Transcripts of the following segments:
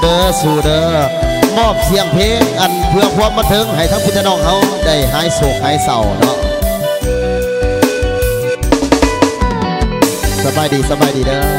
ด้อสู่เด้อมอบเสียงเพลงอันเพื่อความบันเทิงให้ทั้งพี่น้องเขาได้หายโศกหายเศร้าเนาะสบายดีเด้อ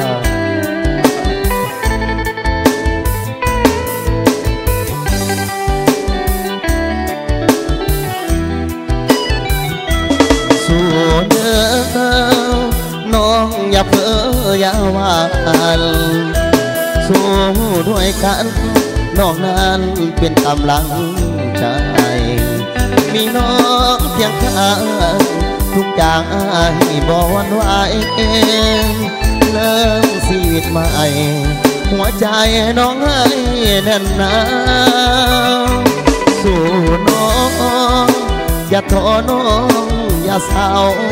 สู่เด้อน้องอย่าเพ้ออย่าหวานสู้ด้วยกันน้องนั้นเป็นกำลังใจมีน้องเพียงข้างทุกอย่างให้บ่หวั่นไหวเริ่มชีวิตใหม่หัวใจน้องให้แน่นหนาสู่น้องอย่าท้อน้องอย่าเศร้า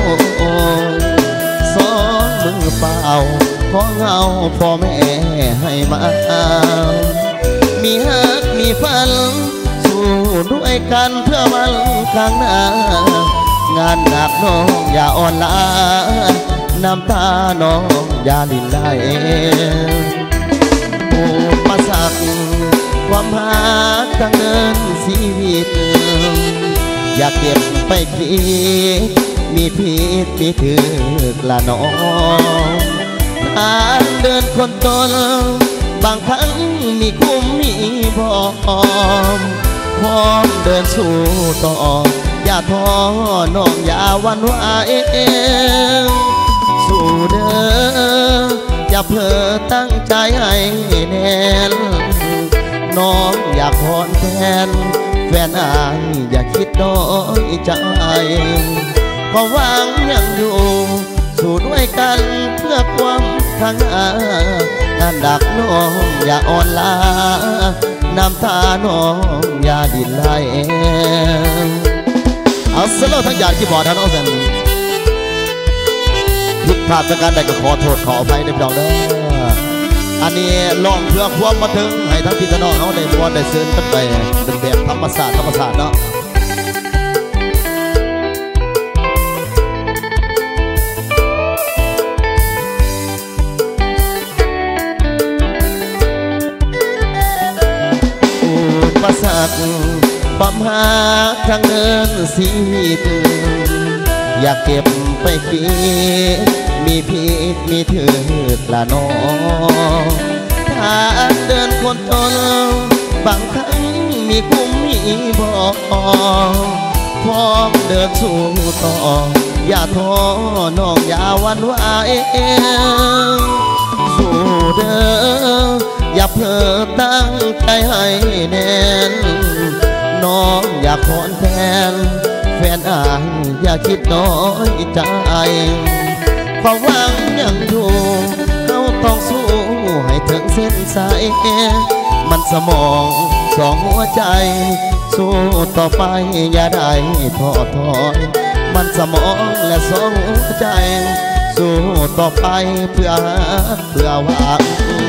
สองมือเปล่าขอเงาพ่อแม่ให้มามีฮักมีฝันสู้ด้วยกันเพื่อวันข้างหน้างานหนักน้องอย่าอ่อนล้าน้ำตาน้องอย่าลินไหลอุปสรรคความหักทางเดินชีวิตอย่าเก็บไปคิดมีผิดมีถือกละน้องทางเดินคนตนบางครั้งมีคุ้มมีพร้อมเดินสู่ต่ออย่าท้อน้องอย่าหวั่นไหวสู่เด้ออย่าเพ้อตั้งใจให้แน่นน้องอยากพรแทนแฟนอายอย่าคิดน้อยใจความหวังยังอยู่สู้ด้วยกันเพื่อความข้างหน้างานดักน้องอย่าอ่อนล้าน้ำตาน้องอย่าดิ้นไหลเอาสโลทั้งยานที่บอดทั้งน้องแซนผิดพลาดประการใดก็ขอโทษขออภัยในพี่น้องเด้ออันนี้ลองเพื่อความบันเทิงให้ทั้งพี่น้องเขาได้บอลได้เซิร์นกันไปเป็นแบบธรรมศาสตร์เนาะประสาทความหาทางเดินชีวิตอยากเก็บไปคิดมีผิดมีถือกละน้องทางเดินคนตนบางครั้งมีคุ้มมีบ่พร้อมเดินสู่ต่ออย่าท้อน้องอย่าหวั่นไหวสู่เด้ออย่าเพ้อตั้งใจให้แน่นน้องอยากขอแทนแฟนอายอย่าคิดน้อยใจความหวังยังอยู่เราต้องสู้ให้ถึงเส้นสายมันสมองสองหัวใจสู้ต่อไปอย่าได้ท้อถอยมันสมองและสองหัวใจสู้ต่อไปเพื่อหวัง